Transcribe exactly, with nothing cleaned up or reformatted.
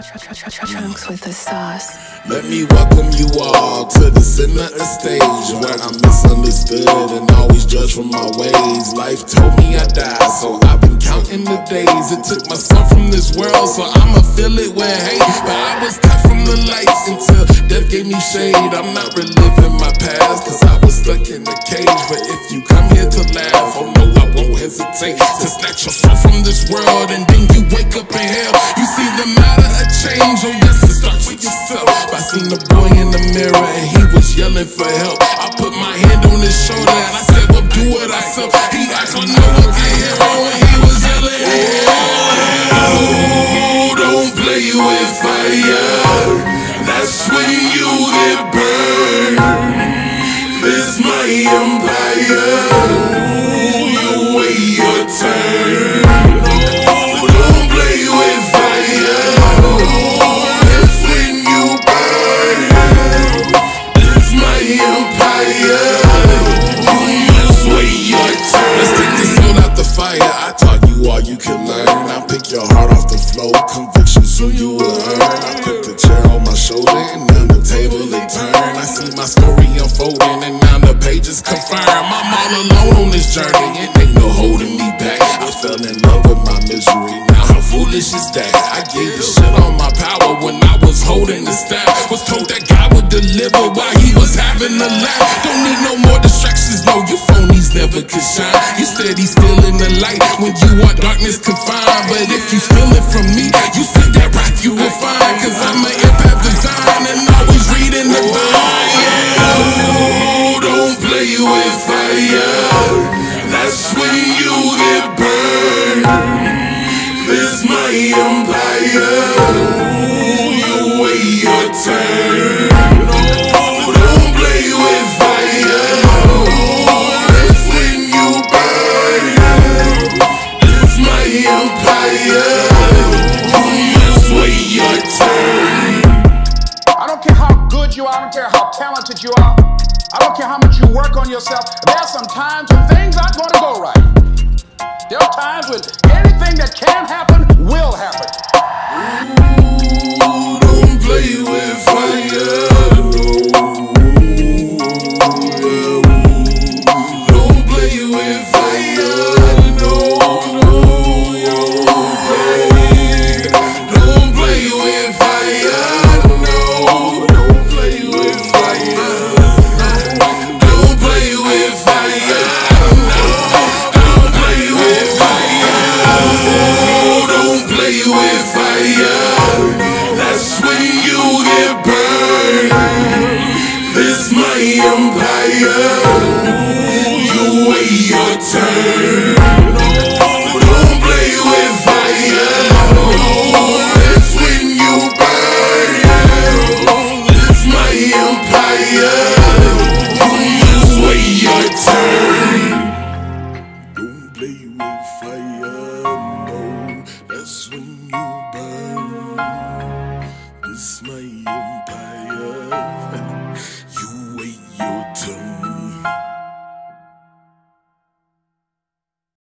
Trunks with the sauce. Let me welcome you all to the center of stage, where I'm misunderstood and always judged for my ways. Life told me I died, so I've been counting the days. It took my son from this world, so I'ma feel it with hate. But I was cut from the light until death gave me shade. I'm not reliving my past, cause I was stuck in a cage. But if you come here to laugh, oh no, I won't hesitate to snatch your soul from this world, and then you wake up in hell. You see the matter of change, oh yes, it starts with yourself. I seen the boy in the mirror and he was yelling for help. I put my hand on his shoulder and I said, well, do it thyself. He asked for no one to hear him when he was yelling, oh, don't play with fire, that's when you get burned. This my empire, you wait your turn. Oh, don't play with fire, that's when you burn. This my empire, you must wait your turn. Let's take the soul out the fire. I taught you all you can learn. I pick your heart off the floor, conviction soon you will earn. I put the chair on my shoulder and now the table it turn. I see my story unfolding and now the pages confirm. I'm all alone on this journey, it ain't no holding me back. I fell in love with my misery, now how foolish is that? I gave the shit on my power when I was holding the staff. Was told that God would deliver while he was having a laugh. Don't need no more distractions, no, you phonies never could shine. You steady stealing the light when you are darkness confined. But if you steal it from me, you see that rock you will find. Cause I'm an empath design and always reading the vine. Oh, don't play with fire, that's when you get burned. This my empire, you wait your turn. Oh, don't play with fire, that's when you burn. This my empire, you must wait your turn. I don't care how good you are, I don't care how talented you are, I don't care how much you work on yourself. There are some times when things aren't going to go right. There are times when anything that can happen will happen. Ooh, don't play with fire, no. Don't play with fire, no, no, no. Don't play with fire, no. Don't play with fire, don't play with fire, no. Don't play with fire, oh, don't play with fire, that's when you get burned. This my empire.